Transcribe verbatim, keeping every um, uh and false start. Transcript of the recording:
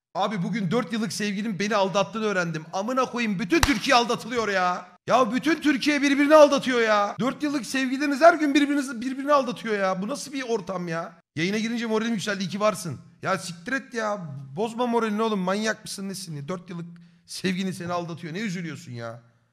Abi bugün dört yıllık sevgilim beni aldattığını öğrendim. Amına koyayım, bütün Türkiye aldatılıyor ya. Ya bütün Türkiye birbirini aldatıyor ya. dört yıllık sevgiliniz her gün birbirinizi birbirini aldatıyor ya. Bu nasıl bir ortam ya? Yayına girince moralim yükseldi. İyi ki varsın. Ya siktir et ya. Bozma moralini oğlum. Manyak mısın nesin? dört yıllık sevgilin seni aldatıyor. Ne üzülüyorsun ya?